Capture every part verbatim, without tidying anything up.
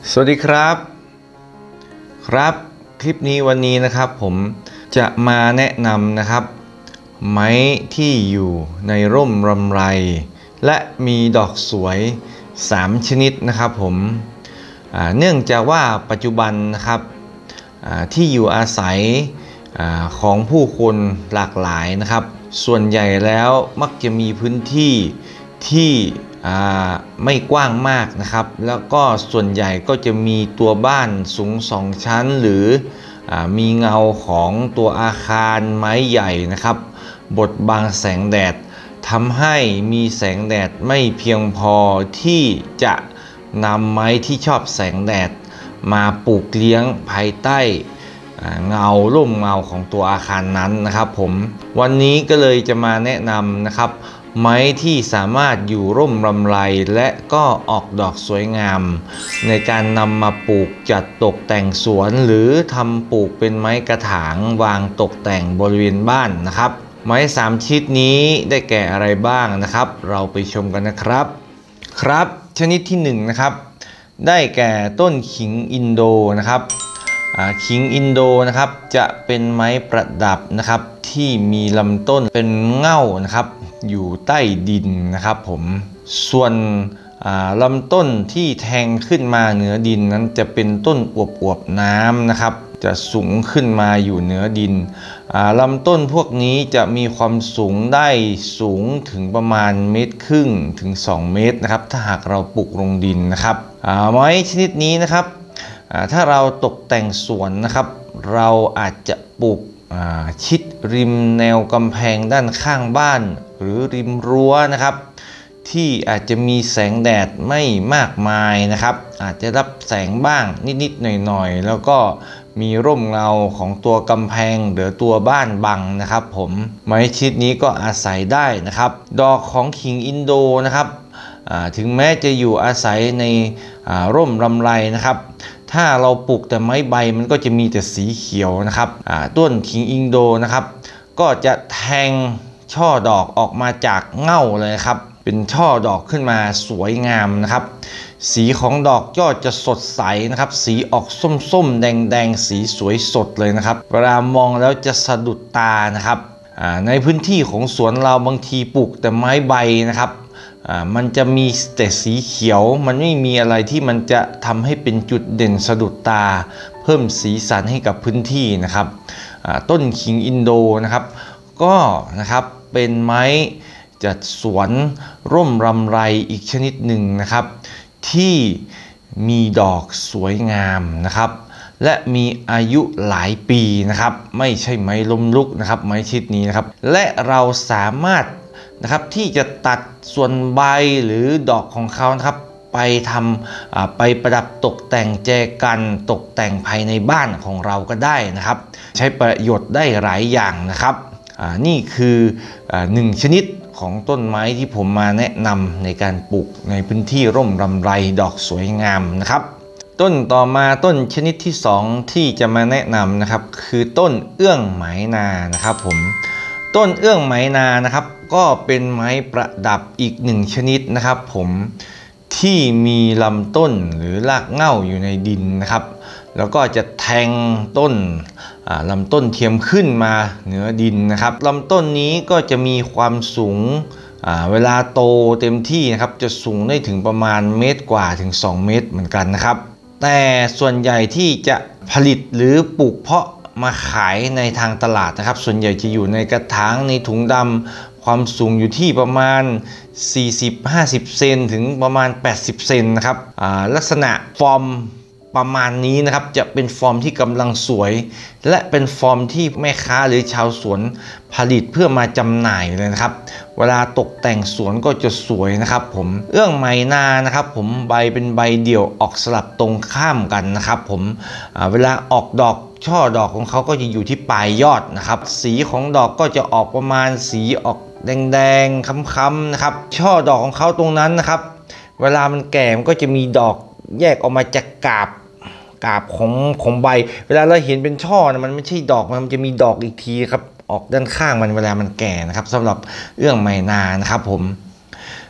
สวัสดีครับครับคลิปนี้วันนี้นะครับผมจะมาแนะนำนะครับไม้ที่อยู่ในร่มรำไรและมีดอกสวยสามชนิดนะครับผมเนื่องจากว่าปัจจุบันนะครับที่อยู่อาศัยของผู้คนหลากหลายนะครับส่วนใหญ่แล้วมักจะมีพื้นที่ที่ไม่กว้างมากนะครับแล้วก็ส่วนใหญ่ก็จะมีตัวบ้านสูงสองชั้นหรือมีเงาของตัวอาคารไม้ใหญ่นะครับบดบังแสงแดดทำให้มีแสงแดดไม่เพียงพอที่จะนำไม้ที่ชอบแสงแดดมาปลูกเลี้ยงภายใต้เงาร่มเงาของตัวอาคารนั้นนะครับผมวันนี้ก็เลยจะมาแนะนำนะครับไม้ที่สามารถอยู่ร่มรำไรและก็ออกดอกสวยงามในการนำมาปลูกจัดตกแต่งสวนหรือทำปลูกเป็นไม้กระถางวางตกแต่งบริเวณบ้านนะครับไม้สามชนิดนี้ได้แก่อะไรบ้างนะครับเราไปชมกันนะครับครับชนิดที่หนึ่งนะครับได้แก่ต้นขิงอินโดนะครับขิงอินโดนะครับจะเป็นไม้ประดับนะครับที่มีลำต้นเป็นเง่านะครับอยู่ใต้ดินนะครับผมส่วนลำต้นที่แทงขึ้นมาเหนือดินนั้นจะเป็นต้นอวบๆน้ำนะครับจะสูงขึ้นมาอยู่เหนือดินลำต้นพวกนี้จะมีความสูงได้สูงถึงประมาณเมตรครึ่งถึงสองเมตรนะครับถ้าหากเราปลูกลงดินนะครับไม้ชนิดนี้นะครับถ้าเราตกแต่งสวนนะครับเราอาจจะปลูกชิดริมแนวกำแพงด้านข้างบ้านหรือริมรั้วนะครับที่อาจจะมีแสงแดดไม่มากมายนะครับอาจจะรับแสงบ้างนิดๆหน่อยๆแล้วก็มีร่มเงาของตัวกำแพงหรือตัวบ้านบังนะครับผมไม้ชนิดนี้ก็อาศัยได้นะครับดอกของขิงอินโดนะครับถึงแม้จะอยู่อาศัยในร่มรำไรนะครับถ้าเราปลูกแต่ไม้ใบมันก็จะมีแต่สีเขียวนะครับต้นขิงอินโดนะครับก็จะแทงช่อดอกออกมาจากเง่าเลยครับเป็นช่อดอกขึ้นมาสวยงามนะครับสีของดอกยอดจะสดใสนะครับสีออกส้มๆแดงๆสีสวยสดเลยนะครับเวลามองแล้วจะสะดุดตานะครับในพื้นที่ของสวนเราบางทีปลูกแต่ไม้ใบนะครับมันจะมีแต่สีเขียวมันไม่มีอะไรที่มันจะทำให้เป็นจุดเด่นสะดุดตาเพิ่มสีสันให้กับพื้นที่นะครับต้นขิงอินโดนะครับก็นะครับเป็นไม้จัดสวนร่มรำไรอีกชนิดหนึ่งนะครับที่มีดอกสวยงามนะครับและมีอายุหลายปีนะครับไม่ใช่ไม้ล้มลุกนะครับไม้ชนิดนี้นะครับและเราสามารถนะครับที่จะตัดส่วนใบหรือดอกของเขานะครับไปทำไปประดับตกแต่งแจกันตกแต่งภายในบ้านของเราก็ได้นะครับใช้ประโยชน์ได้หลายอย่างนะครับนี่คือหนึ่งชนิดของต้นไม้ที่ผมมาแนะนำในการปลูกในพื้นที่ร่มรำไรดอกสวยงามนะครับต้นต่อมาต้นชนิดที่สองที่จะมาแนะนำนะครับคือต้นเอื้องไหมนานะครับผมต้นเอื้องไหมนานะครับก็เป็นไม้ประดับอีกหนึ่งชนิดนะครับผมที่มีลำต้นหรือรากเหง้าอยู่ในดินนะครับแล้วก็จะแทงต้นลำต้นเทียมขึ้นมาเหนือดินนะครับลำต้นนี้ก็จะมีความสูงเวลาโตเต็มที่นะครับจะสูงได้ถึงประมาณเมตรกว่าถึงสองเมตรเหมือนกันนะครับแต่ส่วนใหญ่ที่จะผลิตหรือปลูกเพาะมาขายในทางตลาดนะครับส่วนใหญ่จะอยู่ในกระถางในถุงดำความสูงอยู่ที่ประมาณ สี่สิบถึงห้าสิบ เซนถึงประมาณแปดสิบเซนนะครับลักษณะฟอร์มประมาณนี้นะครับจะเป็นฟอร์มที่กำลังสวยและเป็นฟอร์มที่แม่ค้าหรือชาวสวนผลิตเพื่อมาจำหน่ายเลยนะครับเวลาตกแต่งสวนก็จะสวยนะครับผมเอื้องไหมนานะครับผมใบเป็นใบเดี่ยวออกสลับตรงข้ามกันนะครับผมเวลาออกดอกช่อดอกของเขาก็จะอยู่ที่ปลายยอดนะครับสีของดอกก็จะออกประมาณสีออกแดงๆค้ำๆนะครับช่อดอกของเขาตรงนั้นนะครับเวลามันแก่มันก็จะมีดอกแยกออกมาจากกาบกาบของของใบเวลาเราเห็นเป็นช่อนะมันไม่ใช่ดอกมันจะมีดอกอีกทีครับออกด้านข้างมันเวลามันแก่นะครับสำหรับเอื้องไหมนานะครับผม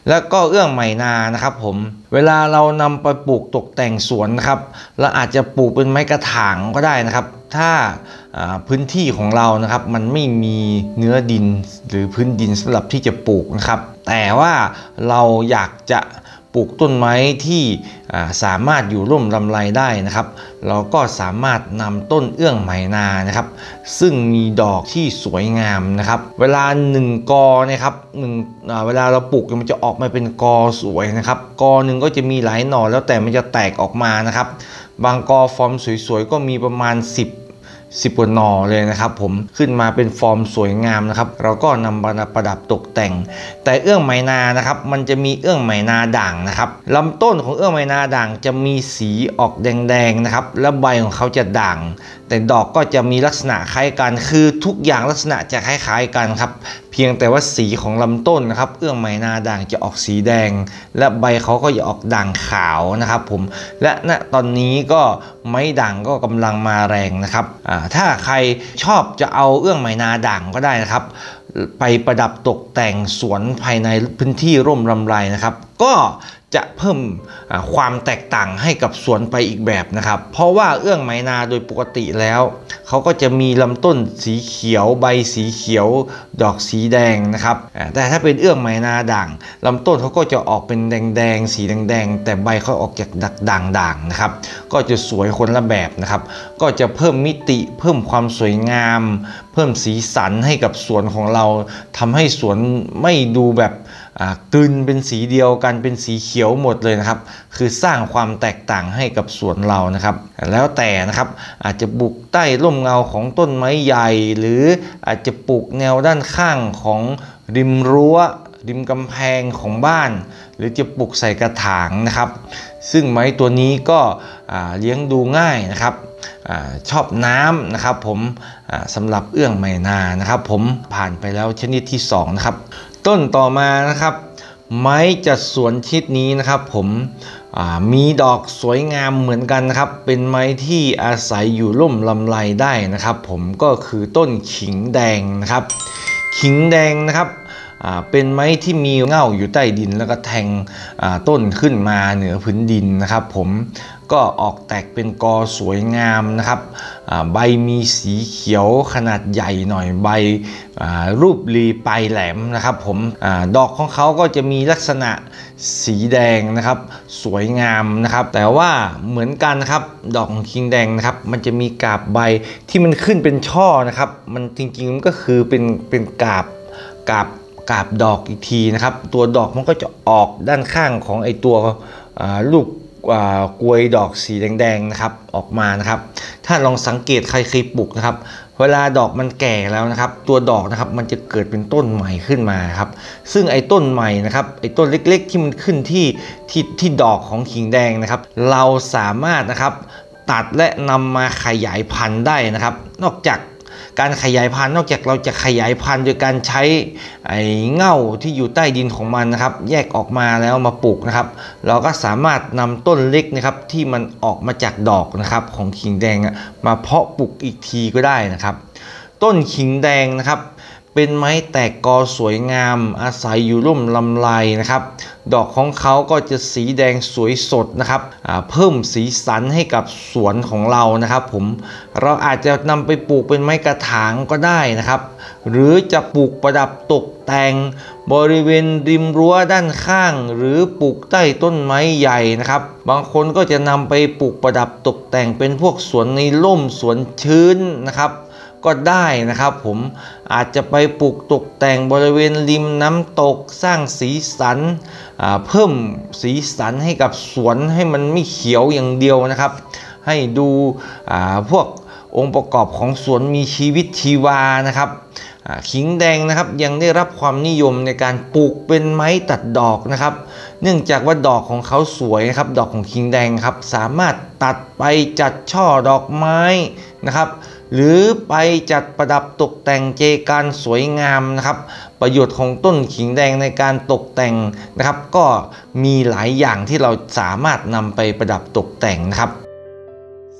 แล้วก็เอื้องไหนานะครับผมเวลาเรานำไปปลูกตกแต่งสวนนะครับเราอาจจะปลูกเป็นไม้กระถางก็ได้นะครับถ้าพื้นที่ของเรานะครับมันไม่มีเนื้อดินหรือพื้นดินสำหรับที่จะปลูกนะครับแต่ว่าเราอยากจะปลูกต้นไม้ที่สามารถอยู่ร่มรำไรได้นะครับเราก็สามารถนำต้นเอื้องไหนานะครับซึ่งมีดอกที่สวยงามนะครับเวลาหนึ่งกอนะครับหนึ่งเวลาเราปลูกมันจะออกมาเป็นกอสวยนะครับกอหนึ่งก็จะมีหลายหน่อแล้วแต่มันจะแตกออกมานะครับบางกอฟอร์มสวยๆก็มีประมาณสิบสิบกว่าหน่อเลยนะครับผมขึ้นมาเป็นฟอร์มสวยงามนะครับเราก็นำมาประดับตกแต่งแต่เอื้องไหนานะครับมันจะมีเอื้องไหนาด่างนะครับลำต้นของเอื้องไหนาด่างจะมีสีออกแดงๆนะครับและใบของเขาจะด่างแต่ดอกก็จะมีลักษณะคล้ายกันคือทุกอย่างลักษณะจะคล้ายๆกันครับเพียงแต่ว่าสีของลำต้นนะครับเอื้องไหนาด่างจะออกสีแดงและใบเขาก็จะออกด่างขาวนะครับผมและณตอนนี้ก็ไม้ด่างก็กำลังมาแรงนะครับถ้าใครชอบจะเอาเอื้องไหนาด่างก็ได้นะครับไปประดับตกแต่งสวนภายในพื้นที่ร่มรำไรนะครับก็จะเพิ่มความแตกต่างให้กับสวนไปอีกแบบนะครับเพราะว่าเอื้องไหนาโดยปกติแล้วเขาก็จะมีลำต้นสีเขียวใบสีเขียวดอกสีแดงนะครับแต่ถ้าเป็นเอื้องไหนาด่างลำต้นเขาก็จะออกเป็นแดงๆสีแดงๆแต่ใบเขาออกจากด่างๆนะครับก็จะสวยคนละแบบนะครับก็จะเพิ่มมิติเพิ่มความสวยงามเพิ่มสีสันให้กับสวนของเราทำให้สวนไม่ดูแบบกลืนเป็นสีเดียวกันเป็นสีเขียวหมดเลยนะครับคือสร้างความแตกต่างให้กับสวนเรานะครับแล้วแต่นะครับอาจจะปลูกใต้ร่มเงาของต้นไม้ใหญ่หรืออาจจะปลูกแนวด้านข้างของริมรั้วริมกำแพงของบ้านหรือจะปลูกใส่กระถางนะครับซึ่งไม้ตัวนี้ก็เลี้ยงดูง่ายนะครับชอบน้ำนะครับผมสำหรับเอื้องไหนานะครับผมผ่านไปแล้วชนิดที่สองนะครับต้นต่อมานะครับไม้จัดสวนชนิดนี้นะครับผมมีดอกสวยงามเหมือนกันนะครับเป็นไม้ที่อาศัยอยู่ร่มลำไรได้นะครับผมก็คือต้นขิงแดงนะครับขิงแดงนะครับเป็นไม้ที่มีเง่าอยู่ใต้ดินแล้วก็แทงต้นขึ้นมาเหนือพื้นดินนะครับผมก็ออกแตกเป็นกอสวยงามนะครับใบมีสีเขียวขนาดใหญ่หน่อยใบรูปรีปลายแหลมนะครับผมดอกของเขาก็จะมีลักษณะสีแดงนะครับสวยงามนะครับแต่ว่าเหมือนกันนะครับดอกของขิงแดงนะครับมันจะมีกาบใบที่มันขึ้นเป็นช่อนะครับมันจริงๆมันก็คือเป็นเป็นกาบกาบกาบดอกอีกทีนะครับตัวดอกมันก็จะออกด้านข้างของไอตัวลูกกลวยดอกสีแดงๆนะครับออกมานะครับถ้าลองสังเกตใครเคยปลูกนะครับเวลาดอกมันแก่แล้วนะครับตัวดอกนะครับมันจะเกิดเป็นต้นใหม่ขึ้นมาครับซึ่งไอ้ต้นใหม่นะครับไอ้ต้นเล็กๆที่มันขึ้นที่ที่ที่ดอกของขิงแดงนะครับเราสามารถนะครับตัดและนำมาขยายพันธุ์ได้นะครับนอกจากการขยายพันธุ์นอกจากเราจะขยายพันธุ์โดยการใช้ไอ้เง่าที่อยู่ใต้ดินของมันนะครับแยกออกมาแล้วมาปลูกนะครับเราก็สามารถนำต้นเล็กนะครับที่มันออกมาจากดอกนะครับของขิงแดงมาเพาะปลูกอีกทีก็ได้นะครับต้นขิงแดงนะครับเป็นไม้แตกกอสวยงามอาศัยอยู่ร่มลำไรนะครับดอกของเขาก็จะสีแดงสวยสดนะครับเพิ่มสีสันให้กับสวนของเรานะครับผมเราอาจจะนำไปปลูกเป็นไม้กระถางก็ได้นะครับหรือจะปลูกประดับตกแต่งบริเวณริมรั้วด้านข้างหรือปลูกใต้ต้นไม้ใหญ่นะครับบางคนก็จะนำไปปลูกประดับตกแต่งเป็นพวกสวนในร่มสวนชื้นนะครับก็ได้นะครับผมอาจจะไปปลูกตกแต่งบริเวณริมน้ำตกสร้างสีสันเพิ่มสีสันให้กับสวนให้มันไม่เขียวอย่างเดียวนะครับให้ดูพวกองค์ประกอบของสวนมีชีวิตชีวานะครับขิงแดงนะครับยังได้รับความนิยมในการปลูกเป็นไม้ตัดดอกนะครับเนื่องจากว่าดอกของเขาสวยนะครับดอกของขิงแดงครับสามารถตัดไปจัดช่อดอกไม้นะครับหรือไปจัดประดับตกแต่งเจกันสวยงามนะครับประโยชน์ของต้นขิงแดงในการตกแต่งนะครับก็มีหลายอย่างที่เราสามารถนำไปประดับตกแต่งนะครับสาม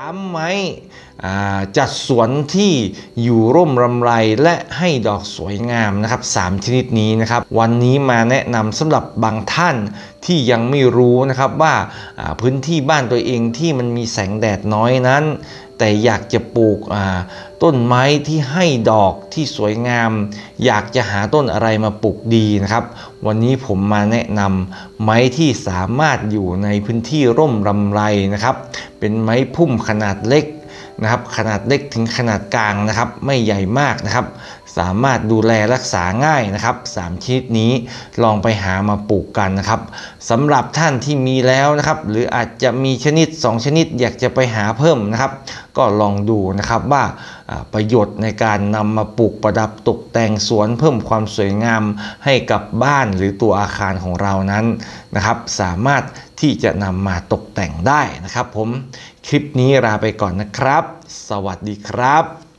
ามไม้จัดสวนที่อยู่ร่มรำไรและให้ดอกสวยงามนะครับสามชนิดนี้นะครับวันนี้มาแนะนำสำหรับบางท่านที่ยังไม่รู้นะครับว่าพื้นที่บ้านตัวเองที่มันมีแสงแดดน้อยนั้นแต่อยากจะปลูกต้นไม้ที่ให้ดอกที่สวยงามอยากจะหาต้นอะไรมาปลูกดีนะครับวันนี้ผมมาแนะนำไม้ที่สามารถอยู่ในพื้นที่ร่มรำไรนะครับเป็นไม้พุ่มขนาดเล็กนะครับขนาดเล็กถึงขนาดกลางนะครับไม่ใหญ่มากนะครับสามารถดูแลรักษาง่ายนะครับสามชนิดนี้ลองไปหามาปลูกกันนะครับสำหรับท่านที่มีแล้วนะครับหรืออาจจะมีชนิดสองชนิดอยากจะไปหาเพิ่มนะครับก็ลองดูนะครับว่าประโยชน์ในการนำมาปลูกประดับตกแต่งสวนเพิ่มความสวยงามให้กับบ้านหรือตัวอาคารของเรานั้นนะครับสามารถที่จะนำมาตกแต่งได้นะครับผมคลิปนี้ลาไปก่อนนะครับสวัสดีครับ